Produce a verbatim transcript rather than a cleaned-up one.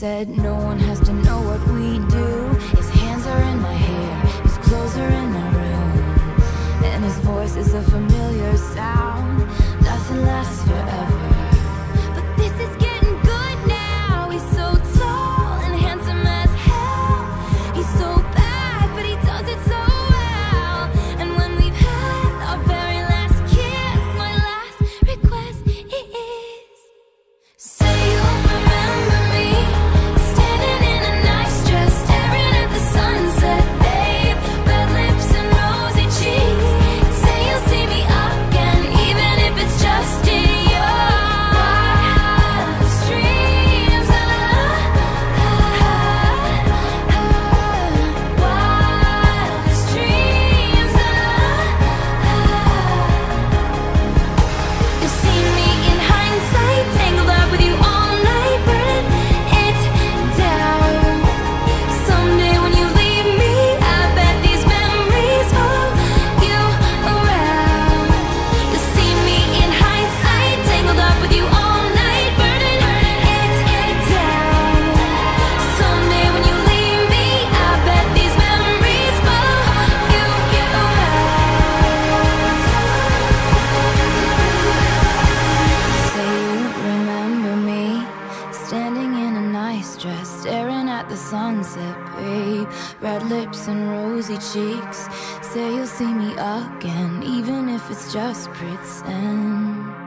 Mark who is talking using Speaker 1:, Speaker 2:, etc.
Speaker 1: said no one has to know what we do. His hands are in my hair, his clothes are in my room, and his voice is a familiar sound. Nothing lasts forever, but this is getting good now. He's so tall and handsome as hell. He's so bad, but he does it so well. And when we've had our very last kiss, my last request is, say you'll remember me, standing in a nice dress, staring at the sunset, babe. Red lips and rosy cheeks. Say you'll see me again, even if it's just in your wildest dreams. Ah, ah, ah, wildest dreams. Ah, ah. You'll see me in hindsight, tangled up with you all night, burning it down. Someday when you leave me, I bet these memories follow you around. You'll see me in hindsight, tangled up with you all night, burning it down. Someday when you leave me, I bet these memories follow you around. Say you remember me, standing in a nice dress, staring at the sunset, babe. Red lips and rosy cheeks. Say you'll see me again, even if it's just pretend.